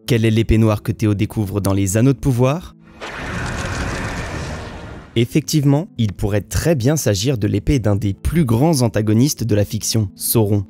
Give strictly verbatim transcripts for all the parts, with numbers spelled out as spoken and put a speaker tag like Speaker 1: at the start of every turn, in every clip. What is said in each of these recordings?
Speaker 1: Quelle est l'épée noire que Théo découvre dans les Anneaux de pouvoir? Effectivement, il pourrait très bien s'agir de l'épée d'un des plus grands antagonistes de la fiction, Sauron.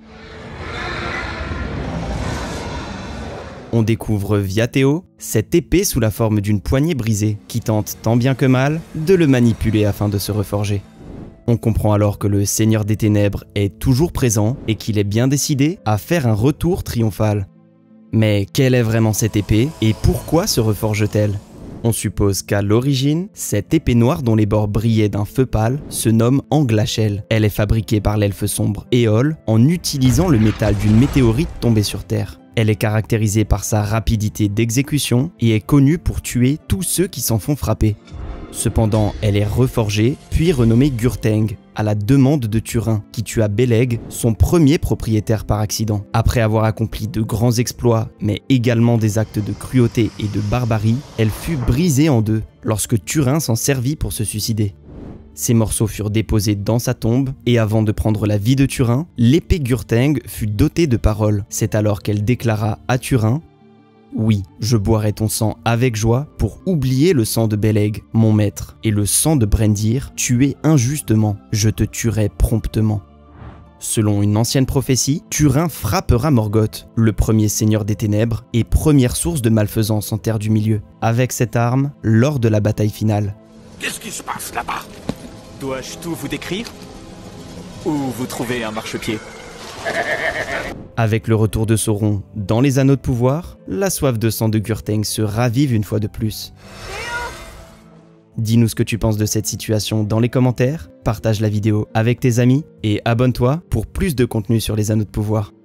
Speaker 1: On découvre via Théo cette épée sous la forme d'une poignée brisée qui tente tant bien que mal de le manipuler afin de se reforger. On comprend alors que le Seigneur des Ténèbres est toujours présent et qu'il est bien décidé à faire un retour triomphal. Mais quelle est vraiment cette épée et pourquoi se reforge-t-elle? On suppose qu'à l'origine, cette épée noire dont les bords brillaient d'un feu pâle se nomme Anglachel. Elle est fabriquée par l'elfe sombre Éole en utilisant le métal d'une météorite tombée sur Terre. Elle est caractérisée par sa rapidité d'exécution et est connue pour tuer tous ceux qui s'en font frapper. Cependant, elle est reforgée, puis renommée Gurteng, à la demande de Turin, qui tua Beleg, son premier propriétaire par accident. Après avoir accompli de grands exploits, mais également des actes de cruauté et de barbarie, elle fut brisée en deux, lorsque Turin s'en servit pour se suicider. Ces morceaux furent déposés dans sa tombe, et avant de prendre la vie de Turin, l'épée Gurteng fut dotée de paroles. C'est alors qu'elle déclara à Turin: « Oui, je boirai ton sang avec joie pour oublier le sang de Beleg, mon maître, et le sang de Brendir, tué injustement. Je te tuerai promptement. » Selon une ancienne prophétie, Turin frappera Morgoth, le premier seigneur des ténèbres et première source de malfaisance en Terre du Milieu, avec cette arme lors de la bataille finale.
Speaker 2: Qu'est-ce qui se passe là-bas?
Speaker 3: Dois-je tout vous décrire? Ou vous trouvez un marchepied?
Speaker 1: Avec le retour de Sauron dans les Anneaux de pouvoir, la soif de sang de Gurteng se ravive une fois de plus. Dis-nous ce que tu penses de cette situation dans les commentaires, partage la vidéo avec tes amis et abonne-toi pour plus de contenu sur les Anneaux de pouvoir.